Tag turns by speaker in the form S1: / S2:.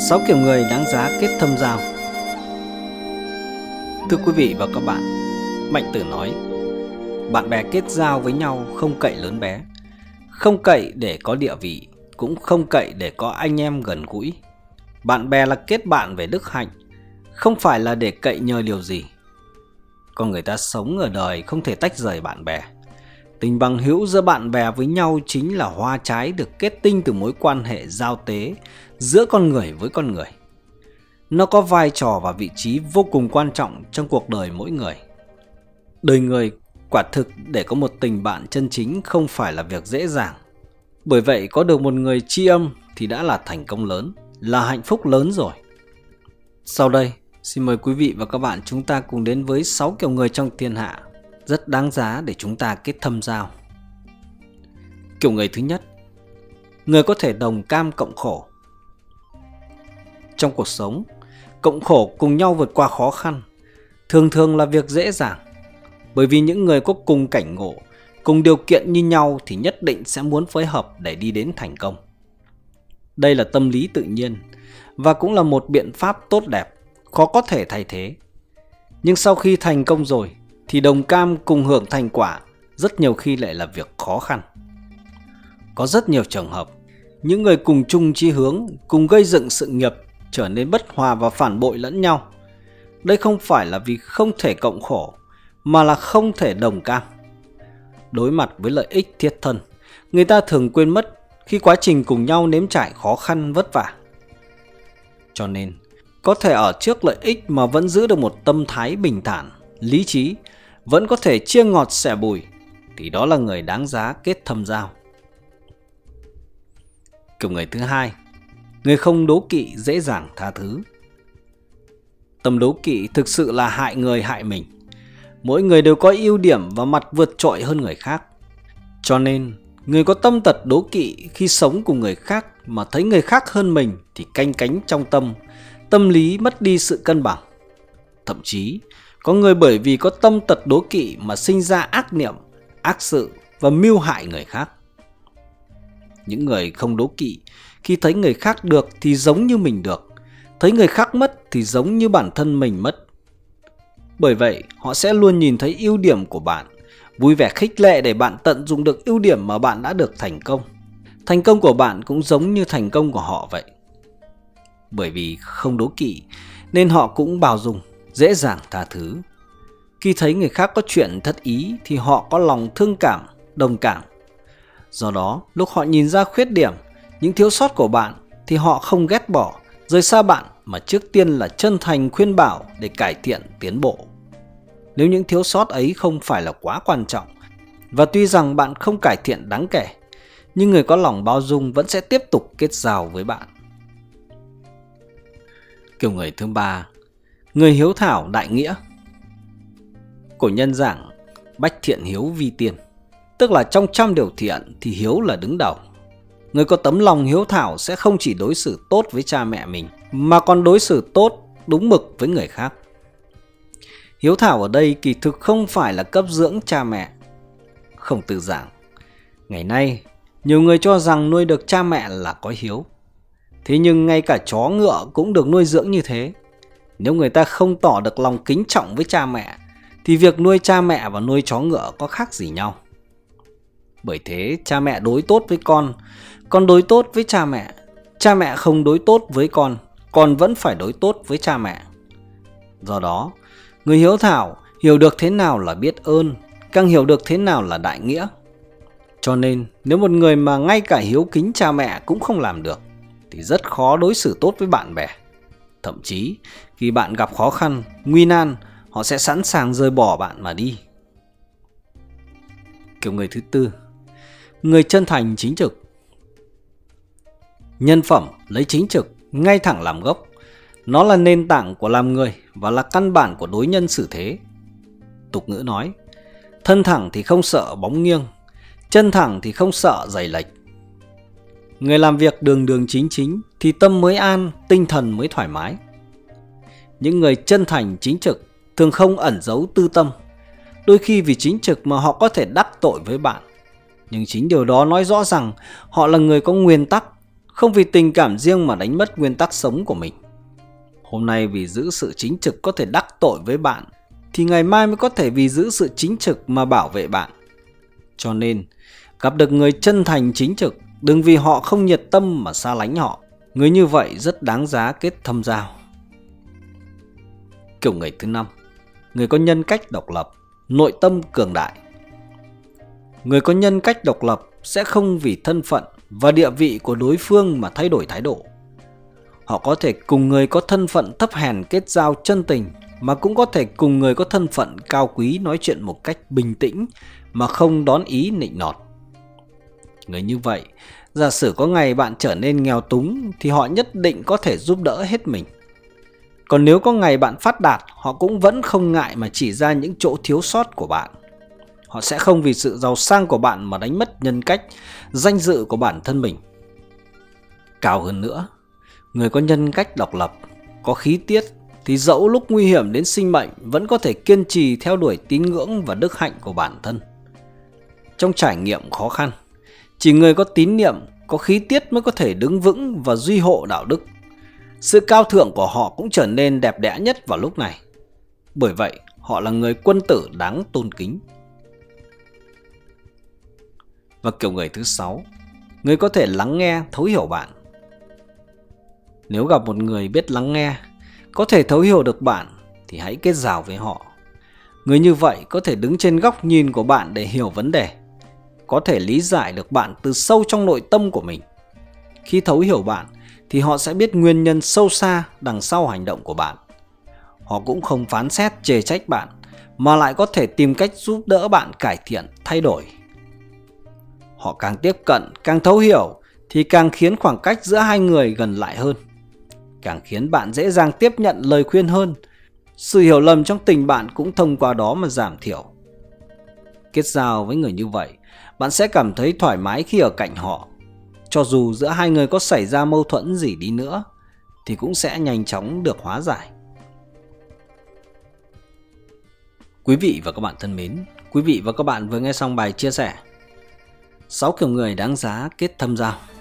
S1: 6 kiểu người đáng giá kết thâm giao. Thưa quý vị và các bạn, Mạnh Tử nói, bạn bè kết giao với nhau không cậy lớn bé, không cậy để có địa vị, cũng không cậy để có anh em gần gũi. Bạn bè là kết bạn về đức hạnh, không phải là để cậy nhờ điều gì. Con người ta sống ở đời không thể tách rời bạn bè. Tình bằng hữu giữa bạn bè với nhau chính là hoa trái được kết tinh từ mối quan hệ giao tế giữa con người với con người. Nó có vai trò và vị trí vô cùng quan trọng trong cuộc đời mỗi người. Đời người quả thực để có một tình bạn chân chính không phải là việc dễ dàng. Bởi vậy có được một người tri âm thì đã là thành công lớn, là hạnh phúc lớn rồi. Sau đây, xin mời quý vị và các bạn chúng ta cùng đến với 6 kiểu người trong thiên hạ rất đáng giá để chúng ta kết thâm giao. Kiểu người thứ nhất, người có thể đồng cam cộng khổ. Trong cuộc sống, cộng khổ cùng nhau vượt qua khó khăn thường thường là việc dễ dàng. Bởi vì những người có cùng cảnh ngộ, cùng điều kiện như nhau thì nhất định sẽ muốn phối hợp để đi đến thành công. Đây là tâm lý tự nhiên và cũng là một biện pháp tốt đẹp, khó có thể thay thế. Nhưng sau khi thành công rồi thì đồng cam cùng hưởng thành quả rất nhiều khi lại là việc khó khăn. Có rất nhiều trường hợp, những người cùng chung chí hướng, cùng gây dựng sự nghiệp trở nên bất hòa và phản bội lẫn nhau. Đây không phải là vì không thể cộng khổ, mà là không thể đồng cam. Đối mặt với lợi ích thiết thân, người ta thường quên mất khi quá trình cùng nhau nếm trải khó khăn vất vả. Cho nên, có thể ở trước lợi ích mà vẫn giữ được một tâm thái bình thản, lý trí, vẫn có thể chia ngọt sẻ bùi, thì đó là người đáng giá kết thâm giao. Kiểu người thứ hai, người không đố kỵ dễ dàng tha thứ. Tâm đố kỵ thực sự là hại người hại mình. Mỗi người đều có ưu điểm và mặt vượt trội hơn người khác. Cho nên, người có tâm tật đố kỵ khi sống cùng người khác mà thấy người khác hơn mình thì canh cánh trong tâm lý mất đi sự cân bằng. Thậm chí, có người bởi vì có tâm tật đố kỵ mà sinh ra ác niệm, ác sự và mưu hại người khác. Những người không đố kỵ, khi thấy người khác được thì giống như mình được, thấy người khác mất thì giống như bản thân mình mất. Bởi vậy, họ sẽ luôn nhìn thấy ưu điểm của bạn, vui vẻ khích lệ để bạn tận dụng được ưu điểm mà bạn đã được thành công. Thành công của bạn cũng giống như thành công của họ vậy. Bởi vì không đố kỵ, nên họ cũng bao dung, dễ dàng tha thứ. Khi thấy người khác có chuyện thất ý thì họ có lòng thương cảm, đồng cảm. Do đó, lúc họ nhìn ra khuyết điểm, những thiếu sót của bạn thì họ không ghét bỏ, rời xa bạn mà trước tiên là chân thành khuyên bảo để cải thiện tiến bộ. Nếu những thiếu sót ấy không phải là quá quan trọng và tuy rằng bạn không cải thiện đáng kể, nhưng người có lòng bao dung vẫn sẽ tiếp tục kết giao với bạn. Kiểu người thứ ba, người hiếu thảo đại nghĩa. Cổ nhân giảng bách thiện hiếu vi tiên, tức là trong trăm điều thiện thì hiếu là đứng đầu. Người có tấm lòng hiếu thảo sẽ không chỉ đối xử tốt với cha mẹ mình, mà còn đối xử tốt, đúng mực với người khác. Hiếu thảo ở đây kỳ thực không phải là cấp dưỡng cha mẹ. Khổng Tử giảng, ngày nay, nhiều người cho rằng nuôi được cha mẹ là có hiếu. Thế nhưng ngay cả chó ngựa cũng được nuôi dưỡng như thế. Nếu người ta không tỏ được lòng kính trọng với cha mẹ, thì việc nuôi cha mẹ và nuôi chó ngựa có khác gì nhau. Bởi thế, cha mẹ đối tốt với con đối tốt với cha mẹ không đối tốt với con vẫn phải đối tốt với cha mẹ. Do đó, người hiếu thảo hiểu được thế nào là biết ơn, càng hiểu được thế nào là đại nghĩa. Cho nên, nếu một người mà ngay cả hiếu kính cha mẹ cũng không làm được, thì rất khó đối xử tốt với bạn bè. Thậm chí, khi bạn gặp khó khăn, nguy nan, họ sẽ sẵn sàng rời bỏ bạn mà đi. Kiểu người thứ tư, người chân thành chính trực. Nhân phẩm lấy chính trực, ngay thẳng làm gốc. Nó là nền tảng của làm người và là căn bản của đối nhân xử thế. Tục ngữ nói, thân thẳng thì không sợ bóng nghiêng, chân thẳng thì không sợ giày lệch. Người làm việc đường đường chính chính thì tâm mới an, tinh thần mới thoải mái. Những người chân thành chính trực thường không ẩn giấu tư tâm. Đôi khi vì chính trực mà họ có thể đắc tội với bạn. Nhưng chính điều đó nói rõ rằng họ là người có nguyên tắc, không vì tình cảm riêng mà đánh mất nguyên tắc sống của mình. Hôm nay vì giữ sự chính trực có thể đắc tội với bạn, thì ngày mai mới có thể vì giữ sự chính trực mà bảo vệ bạn. Cho nên, gặp được người chân thành chính trực, đừng vì họ không nhiệt tâm mà xa lánh họ. Người như vậy rất đáng giá kết thâm giao. Kiểu người thứ 5, người có nhân cách độc lập, nội tâm cường đại. Người có nhân cách độc lập sẽ không vì thân phận và địa vị của đối phương mà thay đổi thái độ. Họ có thể cùng người có thân phận thấp hèn kết giao chân tình, mà cũng có thể cùng người có thân phận cao quý nói chuyện một cách bình tĩnh mà không đón ý nịnh nọt. Người như vậy, giả sử có ngày bạn trở nên nghèo túng thì họ nhất định có thể giúp đỡ hết mình. Còn nếu có ngày bạn phát đạt, họ cũng vẫn không ngại mà chỉ ra những chỗ thiếu sót của bạn. Họ sẽ không vì sự giàu sang của bạn mà đánh mất nhân cách, danh dự của bản thân mình. Cao hơn nữa, người có nhân cách độc lập, có khí tiết thì dẫu lúc nguy hiểm đến sinh mệnh vẫn có thể kiên trì theo đuổi tín ngưỡng và đức hạnh của bản thân. Trong trải nghiệm khó khăn, chỉ người có tín niệm, có khí tiết mới có thể đứng vững và duy hộ đạo đức. Sự cao thượng của họ cũng trở nên đẹp đẽ nhất vào lúc này. Bởi vậy, họ là người quân tử đáng tôn kính. Và kiểu người thứ 6, người có thể lắng nghe, thấu hiểu bạn. Nếu gặp một người biết lắng nghe, có thể thấu hiểu được bạn thì hãy kết giao với họ. Người như vậy có thể đứng trên góc nhìn của bạn để hiểu vấn đề, có thể lý giải được bạn từ sâu trong nội tâm của mình. Khi thấu hiểu bạn thì họ sẽ biết nguyên nhân sâu xa đằng sau hành động của bạn. Họ cũng không phán xét chê trách bạn, mà lại có thể tìm cách giúp đỡ bạn cải thiện, thay đổi. Họ càng tiếp cận, càng thấu hiểu thì càng khiến khoảng cách giữa hai người gần lại hơn, càng khiến bạn dễ dàng tiếp nhận lời khuyên hơn. Sự hiểu lầm trong tình bạn cũng thông qua đó mà giảm thiểu. Kết giao với người như vậy, bạn sẽ cảm thấy thoải mái khi ở cạnh họ. Cho dù giữa hai người có xảy ra mâu thuẫn gì đi nữa thì cũng sẽ nhanh chóng được hóa giải. Quý vị và các bạn thân mến, quý vị và các bạn vừa nghe xong bài chia sẻ 6 kiểu người đáng giá kết thâm giao.